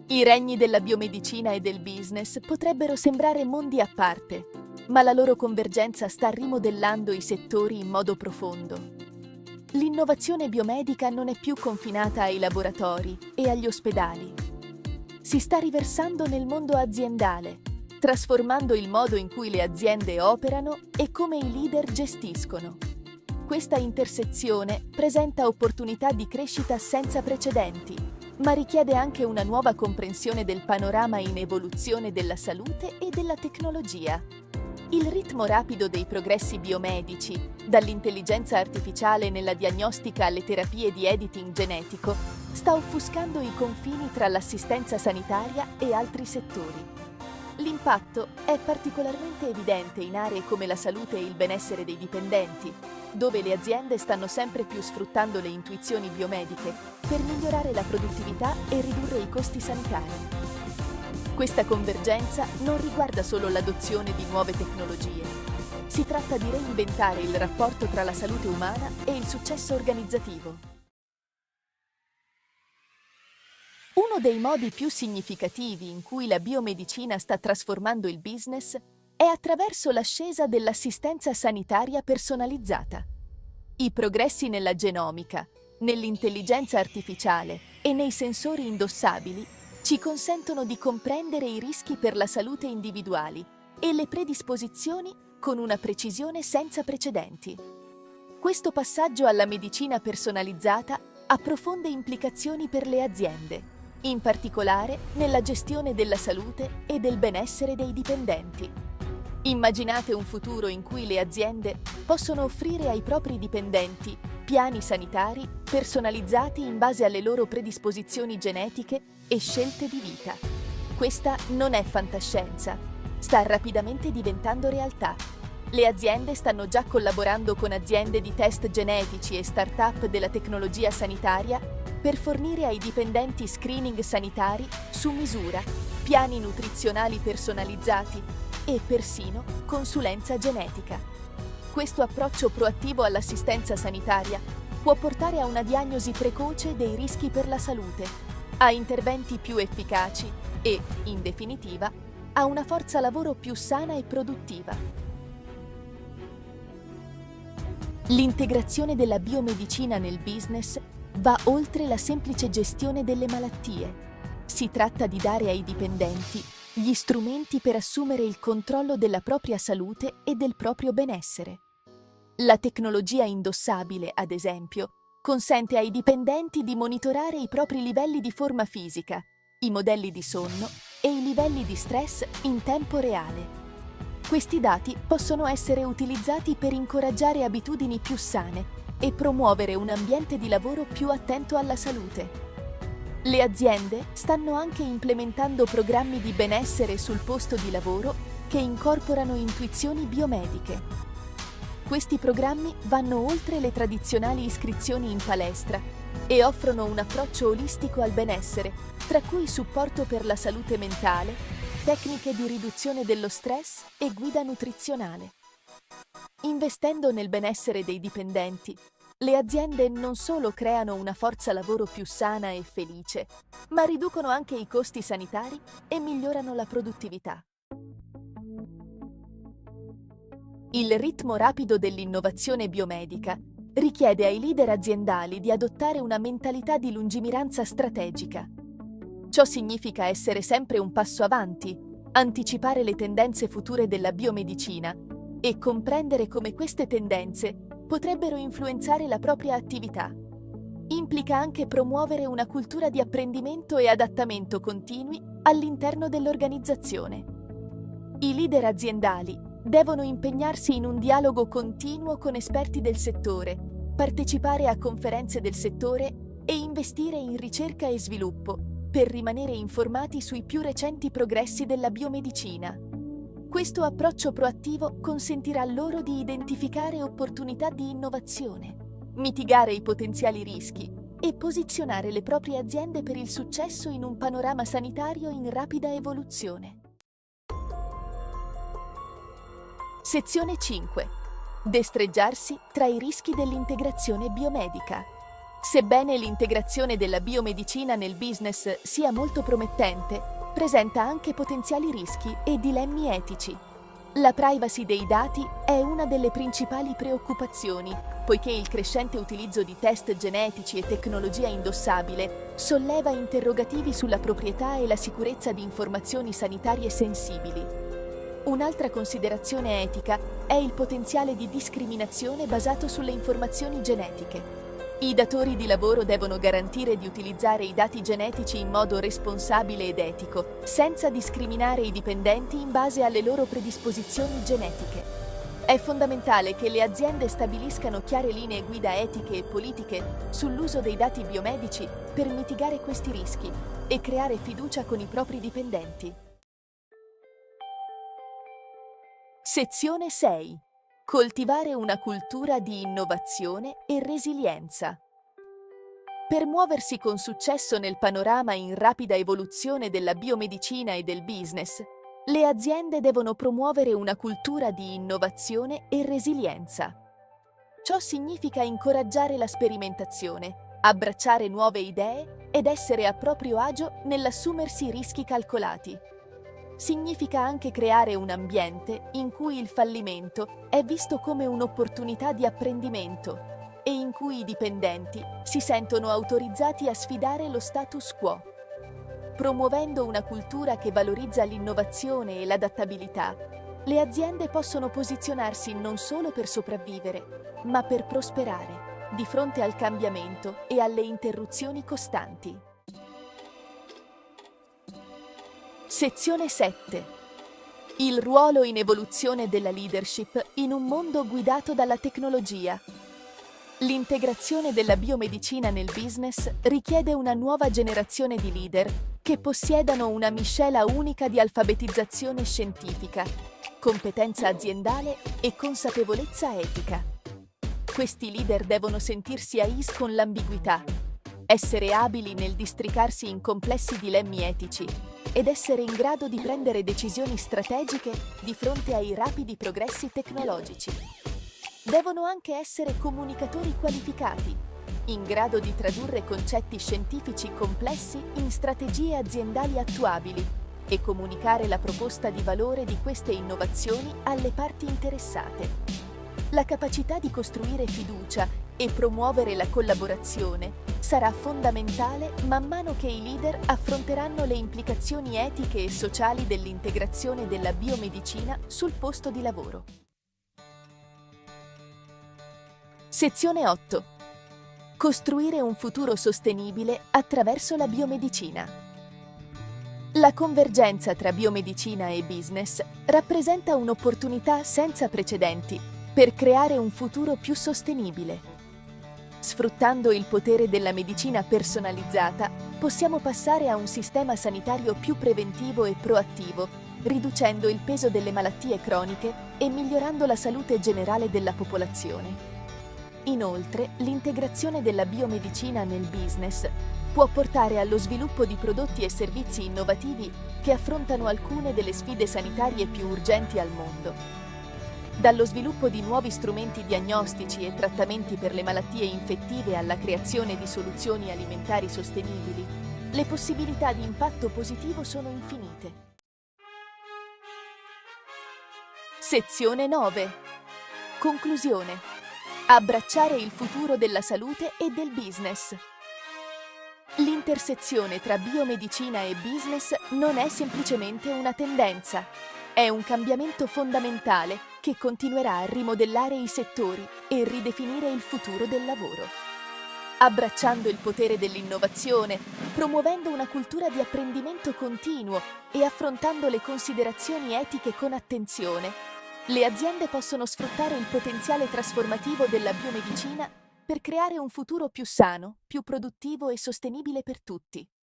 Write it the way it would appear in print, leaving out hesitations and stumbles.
I regni della biomedicina e del business potrebbero sembrare mondi a parte, ma la loro convergenza sta rimodellando i settori in modo profondo. L'innovazione biomedica non è più confinata ai laboratori e agli ospedali. Si sta riversando nel mondo aziendale, trasformando il modo in cui le aziende operano e come i leader gestiscono. Questa intersezione presenta opportunità di crescita senza precedenti, ma richiede anche una nuova comprensione del panorama in evoluzione della salute e della tecnologia. Il ritmo rapido dei progressi biomedici, dall'intelligenza artificiale nella diagnostica alle terapie di editing genetico, sta offuscando i confini tra l'assistenza sanitaria e altri settori. L'impatto è particolarmente evidente in aree come la salute e il benessere dei dipendenti, dove le aziende stanno sempre più sfruttando le intuizioni biomediche per migliorare la produttività e ridurre i costi sanitari. Questa convergenza non riguarda solo l'adozione di nuove tecnologie. Si tratta di reinventare il rapporto tra la salute umana e il successo organizzativo. Uno dei modi più significativi in cui la biomedicina sta trasformando il business è attraverso l'ascesa dell'assistenza sanitaria personalizzata. I progressi nella genomica, nell'intelligenza artificiale e nei sensori indossabili ci consentono di comprendere i rischi per la salute individuali e le predisposizioni con una precisione senza precedenti. Questo passaggio alla medicina personalizzata ha profonde implicazioni per le aziende, in particolare nella gestione della salute e del benessere dei dipendenti. Immaginate un futuro in cui le aziende possono offrire ai propri dipendenti piani sanitari personalizzati in base alle loro predisposizioni genetiche e scelte di vita. Questa non è fantascienza, sta rapidamente diventando realtà. Le aziende stanno già collaborando con aziende di test genetici e start-up della tecnologia sanitaria per fornire ai dipendenti screening sanitari su misura, piani nutrizionali personalizzati e persino consulenza genetica. Questo approccio proattivo all'assistenza sanitaria può portare a una diagnosi precoce dei rischi per la salute, a interventi più efficaci e, in definitiva, a una forza lavoro più sana e produttiva. L'integrazione della biomedicina nel business va oltre la semplice gestione delle malattie. Si tratta di dare ai dipendenti gli strumenti per assumere il controllo della propria salute e del proprio benessere. La tecnologia indossabile, ad esempio, consente ai dipendenti di monitorare i propri livelli di forma fisica, i modelli di sonno e i livelli di stress in tempo reale. Questi dati possono essere utilizzati per incoraggiare abitudini più sane e promuovere un ambiente di lavoro più attento alla salute. Le aziende stanno anche implementando programmi di benessere sul posto di lavoro che incorporano intuizioni biomediche. Questi programmi vanno oltre le tradizionali iscrizioni in palestra e offrono un approccio olistico al benessere, tra cui supporto per la salute mentale, tecniche di riduzione dello stress e guida nutrizionale. Investendo nel benessere dei dipendenti, le aziende non solo creano una forza lavoro più sana e felice, ma riducono anche i costi sanitari e migliorano la produttività. Il ritmo rapido dell'innovazione biomedica richiede ai leader aziendali di adottare una mentalità di lungimiranza strategica. Ciò significa essere sempre un passo avanti, anticipare le tendenze future della biomedicina e comprendere come queste tendenze potrebbero influenzare la propria attività. Implica anche promuovere una cultura di apprendimento e adattamento continui all'interno dell'organizzazione. I leader aziendali devono impegnarsi in un dialogo continuo con esperti del settore, partecipare a conferenze del settore e investire in ricerca e sviluppo per rimanere informati sui più recenti progressi della biomedicina. Questo approccio proattivo consentirà loro di identificare opportunità di innovazione, mitigare i potenziali rischi e posizionare le proprie aziende per il successo in un panorama sanitario in rapida evoluzione. Sezione 5. Destreggiarsi tra i rischi dell'integrazione biomedica. Sebbene l'integrazione della biomedicina nel business sia molto promettente, presenta anche potenziali rischi e dilemmi etici. La privacy dei dati è una delle principali preoccupazioni, poiché il crescente utilizzo di test genetici e tecnologia indossabile solleva interrogativi sulla proprietà e la sicurezza di informazioni sanitarie sensibili. Un'altra considerazione etica è il potenziale di discriminazione basato sulle informazioni genetiche. I datori di lavoro devono garantire di utilizzare i dati genetici in modo responsabile ed etico, senza discriminare i dipendenti in base alle loro predisposizioni genetiche. È fondamentale che le aziende stabiliscano chiare linee guida etiche e politiche sull'uso dei dati biomedici per mitigare questi rischi e creare fiducia con i propri dipendenti. Sezione 6. Coltivare una cultura di innovazione e resilienza. Per muoversi con successo nel panorama in rapida evoluzione della biomedicina e del business, le aziende devono promuovere una cultura di innovazione e resilienza. Ciò significa incoraggiare la sperimentazione, abbracciare nuove idee ed essere a proprio agio nell'assumersi rischi calcolati. Significa anche creare un ambiente in cui il fallimento è visto come un'opportunità di apprendimento e in cui i dipendenti si sentono autorizzati a sfidare lo status quo. Promuovendo una cultura che valorizza l'innovazione e l'adattabilità, le aziende possono posizionarsi non solo per sopravvivere, ma per prosperare di fronte al cambiamento e alle interruzioni costanti. Sezione 7. Il ruolo in evoluzione della leadership in un mondo guidato dalla tecnologia. L'integrazione della biomedicina nel business richiede una nuova generazione di leader che possiedano una miscela unica di alfabetizzazione scientifica, competenza aziendale e consapevolezza etica. Questi leader devono sentirsi a ease con l'ambiguità, essere abili nel districarsi in complessi dilemmi etici ed essere in grado di prendere decisioni strategiche di fronte ai rapidi progressi tecnologici. Devono anche essere comunicatori qualificati, in grado di tradurre concetti scientifici complessi in strategie aziendali attuabili e comunicare la proposta di valore di queste innovazioni alle parti interessate. La capacità di costruire fiducia e promuovere la collaborazione sarà fondamentale man mano che i leader affronteranno le implicazioni etiche e sociali dell'integrazione della biomedicina sul posto di lavoro. Sezione 8. Costruire un futuro sostenibile attraverso la biomedicina. La convergenza tra biomedicina e business rappresenta un'opportunità senza precedenti per creare un futuro più sostenibile. Sfruttando il potere della medicina personalizzata, possiamo passare a un sistema sanitario più preventivo e proattivo, riducendo il peso delle malattie croniche e migliorando la salute generale della popolazione. Inoltre, l'integrazione della biomedicina nel business può portare allo sviluppo di prodotti e servizi innovativi che affrontano alcune delle sfide sanitarie più urgenti al mondo. Dallo sviluppo di nuovi strumenti diagnostici e trattamenti per le malattie infettive alla creazione di soluzioni alimentari sostenibili, le possibilità di impatto positivo sono infinite. Sezione 9. Conclusione. Abbracciare il futuro della salute e del business. L'intersezione tra biomedicina e business non è semplicemente una tendenza, è un cambiamento fondamentale che continuerà a rimodellare i settori e ridefinire il futuro del lavoro. Abbracciando il potere dell'innovazione, promuovendo una cultura di apprendimento continuo e affrontando le considerazioni etiche con attenzione, le aziende possono sfruttare il potenziale trasformativo della biomedicina per creare un futuro più sano, più produttivo e sostenibile per tutti.